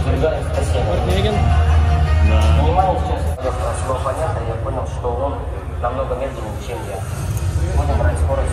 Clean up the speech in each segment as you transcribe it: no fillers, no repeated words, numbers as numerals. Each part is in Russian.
Портнягин? Да. Внимание сейчас, все понятно, я понял, что он намного медленнее, чем я. Можно брать скорость.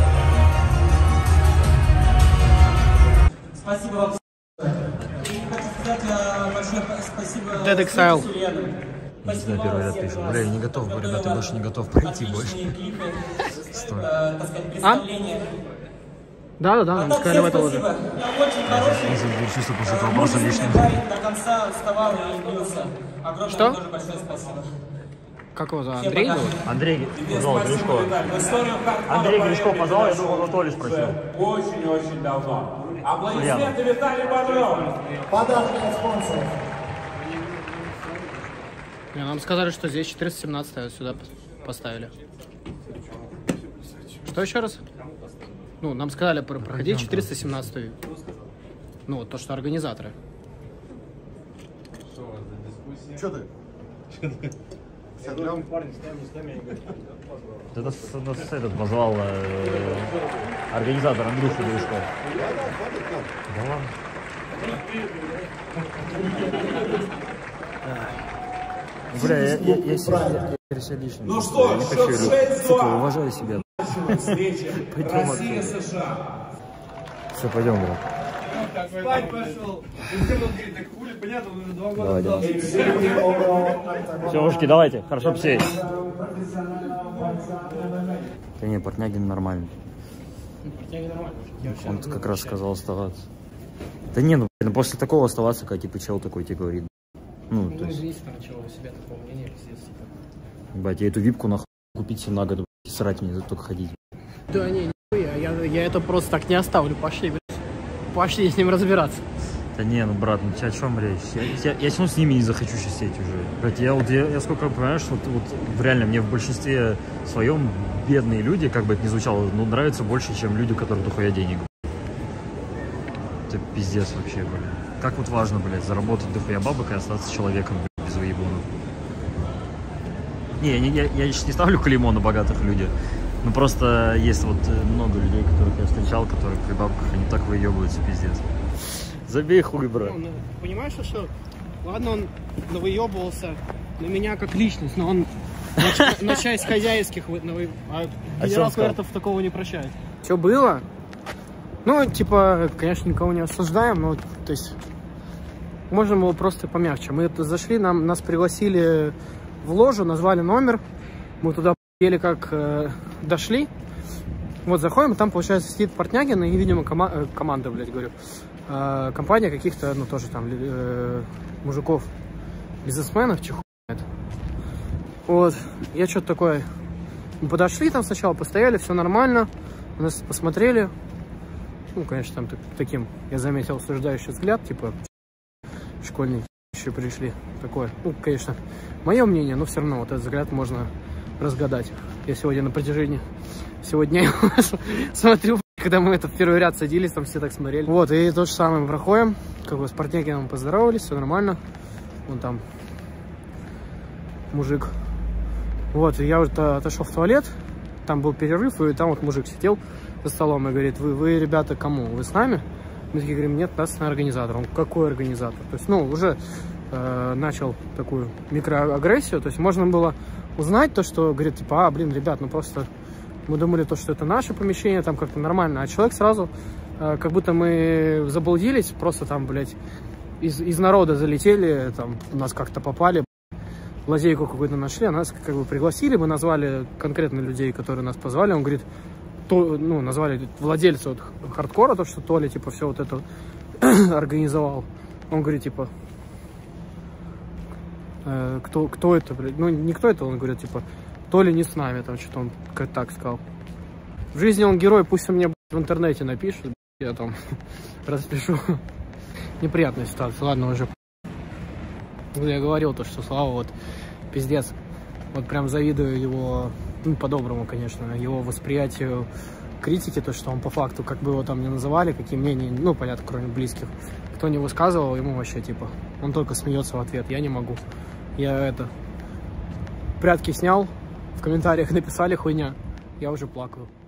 Спасибо вам. И хочу сказать большое спасибо. Dead Exile. Не знаю, первый ряд пишет. Бля, я не готов, ребята, я больше не готов пройти больше. Стой. А? Да, нам сказали в это уже. Я чувствую после этого вопроса лишним. До конца вставал и бился. Огромное Что? тоже большое спасибо. Как его зовут? Андрей зовут? Андрей позвал Гришко. Андрей Гришко позвал, я думал, он Толи спросил. Очень-очень давно. Аплодисменты Виталию Бодрову. Подарки от спонсоров. Нам сказали, что здесь 417 сюда поставили. Что еще раз? Ну, нам сказали проходить 417. Ну, вот то, что организаторы. Что ты? Это этот позвал организатор Андрюха Гришко. Да ладно. Бля, я себя лично. Ну что, я не счет хочу, 6-2. сука, уважаю себя. Встреча Пойдем Россия-США. Все, пойдем, брат. Спать пошел. Так хули, понятно, он уже 2 года. Давай. Все, мужики, давайте. Хорошо посеять. Да не, Портнягин нормальный. Портнягин нормально. Он как раз сказал оставаться. Да не, ну после такого оставаться, когда типа чел такой тебе говорит. Ну, то есть... извините, чего у себя такого мнения, пиздец. Бать, я эту випку нахуй купить себе на год, и срать мне только ходить. Да не, я это просто так не оставлю. Пошли, блядь. Пошли с ним разбираться. Да не, ну брат, ну тебя о чем речь? Я все равно с ними не захочу сидеть уже. Блять, я сколько понимаю, что вот реально мне в большинстве своем бедные люди, как бы это ни звучало, ну нравятся больше, чем люди, у которых дохуя денег. Это пиздец вообще, блядь. Как вот важно, блядь, заработать дохуя бабок и остаться человеком, блядь, без выебонов. Не, я сейчас не ставлю клеймо на богатых людей. Ну просто есть вот много людей, которых я встречал, которые при бабках, они так выебываются, пиздец. Забей хуй, брат. Ну, понимаешь, что ладно, он навыебывался на меня как личность, но он на часть хозяйских а генерал Квертов такого не прощает. Что было? Ну, типа, конечно, никого не осуждаем, но, то есть, можем его просто помягче. Мы зашли, нас пригласили в ложу, назвали номер, мы туда еле как дошли. Вот заходим, там, получается, сидит Портнягин и, видимо, команда, блядь, говорю, компания каких-то, ну, тоже там, мужиков, бизнесменов, чихуя. Вот, я что-то такое, мы подошли там сначала, постояли, все нормально, нас посмотрели. Ну, конечно, там таким, я заметил, осуждающий взгляд, типа, школьники еще пришли, такое. Ну, конечно, мое мнение, но все равно вот этот взгляд можно разгадать. Я сегодня на протяжении сегодня смотрю, когда мы в первый ряд садились, там все так смотрели. Вот, и то же самое, мы проходим, как бы с Портнягином поздоровались, все нормально. Вон там мужик. Вот, и я вот отошел в туалет, там был перерыв, и там вот мужик сидел за столом и говорит: вы, ребята, кому? Вы с нами? Мы такие говорим: нет, нас на организатор. Он: какой организатор? То есть, ну, уже начал такую микроагрессию, то есть можно было узнать то, что, говорит, типа, блин, ребят, ну просто мы думали то, что это наше помещение, там как-то нормально, а человек сразу, как будто мы заблудились, просто там, блядь, из народа залетели, там, нас как-то попали, лазейку какую-то нашли, а нас как бы пригласили, мы назвали конкретно людей, которые нас позвали, он говорит, ну, назвали владельца вот хардкора, то, что Толя, типа, все вот это организовал. Он говорит, типа, кто это, блядь? Ну, не кто это, он говорит, типа, Толя не с нами, там, что-то он как так сказал. В жизни он герой, пусть он мне, блядь, в интернете напишет, я там распишу. Неприятная ситуация, ладно, уже. Я говорил то, что Слава, вот, пиздец, вот прям завидую его, ну, по-доброму, конечно, его восприятию критики, то, что он по факту, как бы его там не называли, какие мнения, ну, понятно, кроме близких, кто не высказывал, ему вообще, типа, он только смеется в ответ, я не могу. Я прятки снял, в комментариях написали хуйня, я уже плакаю.